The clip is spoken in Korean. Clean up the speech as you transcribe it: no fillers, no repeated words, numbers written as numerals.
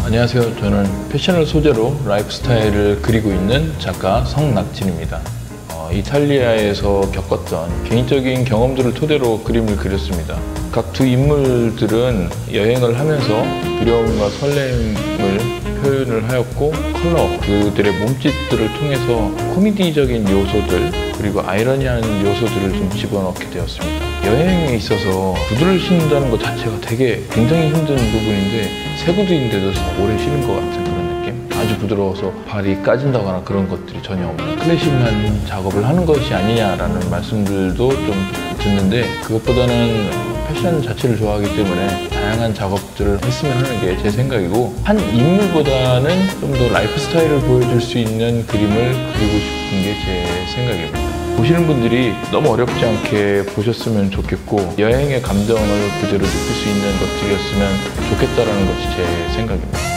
안녕하세요. 저는 패션을 소재로 라이프 스타일을 그리고 있는 작가 성낙진입니다. 이탈리아에서 겪었던 개인적인 경험들을 토대로 그림을 그렸습니다. 각 두 인물들은 여행을 하면서 두려움과 설렘을 표현을 하였고, 컬러, 그들의 몸짓들을 통해서 코미디적인 요소들 그리고 아이러니한 요소들을 좀 집어넣게 되었습니다. 여행에 있어서 구두를 신는다는 것 자체가 굉장히 힘든 부분인데, 새 구두인데도 오래 신은 것 같은 그런 느낌? 아주 부드러워서 발이 까진다거나 그런 것들이 전혀 없는 클래식한 작업을 하는 것이 아니냐라는 말씀들도 좀 듣는데, 그것보다는 패션 자체를 좋아하기 때문에 다양한 작업들을 했으면 하는 게 제 생각이고, 한 인물보다는 좀 더 라이프 스타일을 보여줄 수 있는 그림을 그리고 싶은 게 제 생각입니다. 보시는 분들이 너무 어렵지 않게 보셨으면 좋겠고, 여행의 감정을 그대로 느낄 수 있는 것들이었으면 좋겠다라는 것이 제 생각입니다.